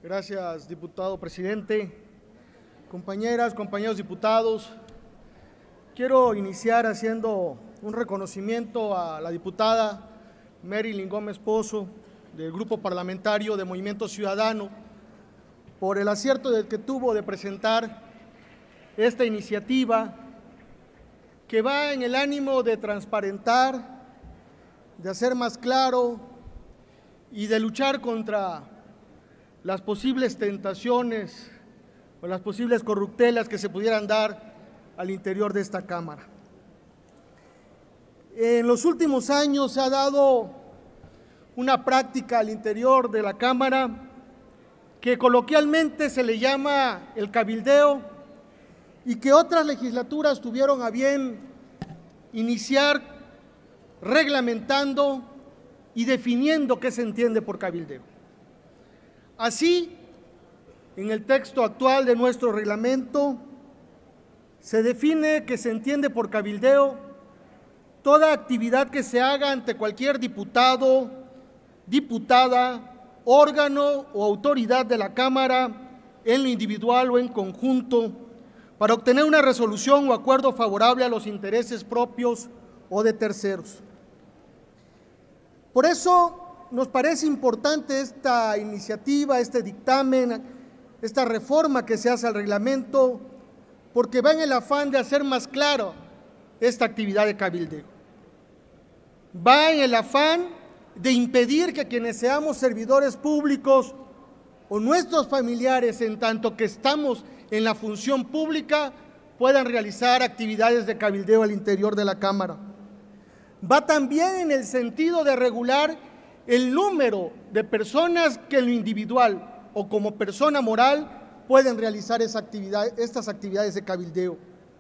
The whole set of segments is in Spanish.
Gracias, diputado presidente. Compañeras, compañeros diputados, quiero iniciar haciendo un reconocimiento a la diputada Marilyn Gómez Pozo, del Grupo Parlamentario de Movimiento Ciudadano, por el acierto que tuvo de presentar esta iniciativa que va en el ánimo de transparentar, de hacer más claro y de luchar contra las posibles tentaciones o las posibles corruptelas que se pudieran dar al interior de esta Cámara. En los últimos años se ha dado una práctica al interior de la Cámara que coloquialmente se le llama el cabildeo y que otras legislaturas tuvieron a bien iniciar reglamentando y definiendo qué se entiende por cabildeo. Así, en el texto actual de nuestro reglamento, se define que se entiende por cabildeo toda actividad que se haga ante cualquier diputado, diputada, órgano o autoridad de la Cámara, en lo individual o en conjunto, para obtener una resolución o acuerdo favorable a los intereses propios o de terceros. Por eso nos parece importante esta iniciativa, este dictamen, esta reforma que se hace al reglamento, porque va en el afán de hacer más claro esta actividad de cabildeo. Va en el afán de impedir que quienes seamos servidores públicos o nuestros familiares, en tanto que estamos en la función pública, puedan realizar actividades de cabildeo al interior de la Cámara. Va también en el sentido de regular el número de personas que en lo individual o como persona moral pueden realizar estas actividades de cabildeo.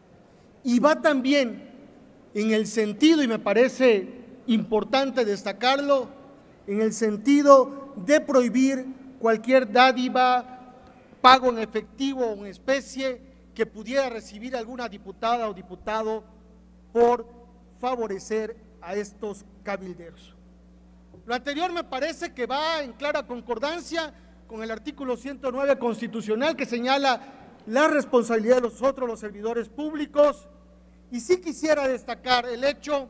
Y va también en el sentido, y me parece importante destacarlo, en el sentido de prohibir cualquier dádiva, pago en efectivo o en especie que pudiera recibir alguna diputada o diputado por favorecer a estos cabilderos. Lo anterior me parece que va en clara concordancia con el artículo 109 constitucional, que señala la responsabilidad de nosotros, los servidores públicos, y sí quisiera destacar el hecho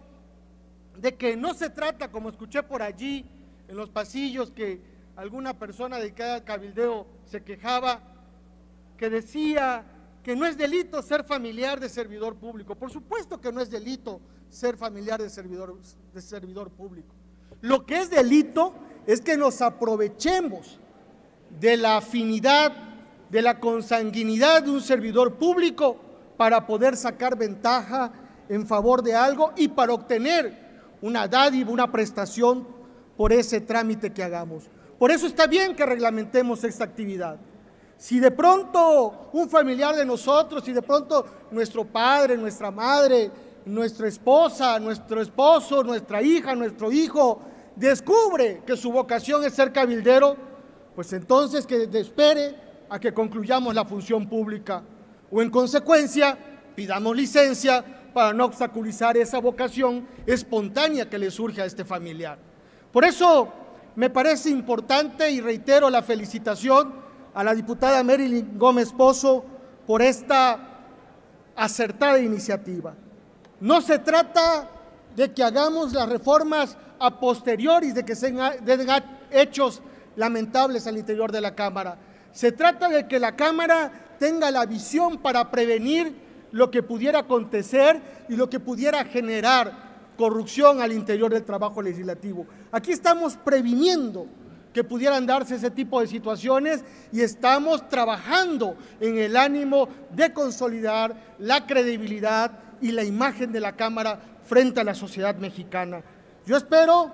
de que no se trata, como escuché por allí en los pasillos, que alguna persona dedicada al cabildeo se quejaba, que decía que no es delito ser familiar de servidor público. Por supuesto que no es delito ser familiar de servidor público. Lo que es delito es que nos aprovechemos de la afinidad, de la consanguinidad de un servidor público para poder sacar ventaja en favor de algo y para obtener una dádiva, una prestación por ese trámite que hagamos. Por eso está bien que reglamentemos esta actividad. Si de pronto un familiar de nosotros, si de pronto nuestro padre, nuestra madre, nuestra esposa, nuestro esposo, nuestra hija, nuestro hijo, descubre que su vocación es ser cabildero, pues entonces que espere a que concluyamos la función pública o en consecuencia pidamos licencia para no obstaculizar esa vocación espontánea que le surge a este familiar. Por eso me parece importante y reitero la felicitación a la diputada Marilyn Gómez Pozo por esta acertada iniciativa. No se trata de que hagamos las reformas a posteriores, de que sean hechos lamentables al interior de la Cámara. Se trata de que la Cámara tenga la visión para prevenir lo que pudiera acontecer y lo que pudiera generar corrupción al interior del trabajo legislativo. Aquí estamos previniendo que pudieran darse ese tipo de situaciones y estamos trabajando en el ánimo de consolidar la credibilidad y la imagen de la Cámara frente a la sociedad mexicana. Yo espero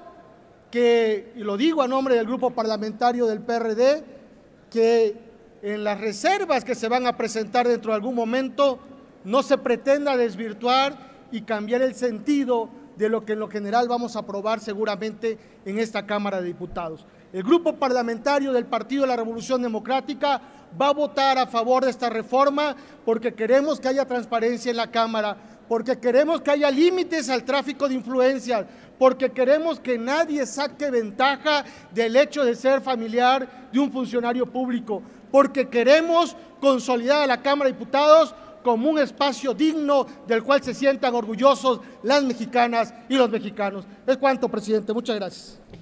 que, y lo digo a nombre del Grupo Parlamentario del PRD, que en las reservas que se van a presentar dentro de algún momento no se pretenda desvirtuar y cambiar el sentido de lo que en lo general vamos a aprobar seguramente en esta Cámara de Diputados. El Grupo Parlamentario del Partido de la Revolución Democrática va a votar a favor de esta reforma porque queremos que haya transparencia en la Cámara, porque queremos que haya límites al tráfico de influencias, porque queremos que nadie saque ventaja del hecho de ser familiar de un funcionario público, porque queremos consolidar a la Cámara de Diputados como un espacio digno del cual se sientan orgullosos las mexicanas y los mexicanos. Es cuanto, presidente. Muchas gracias.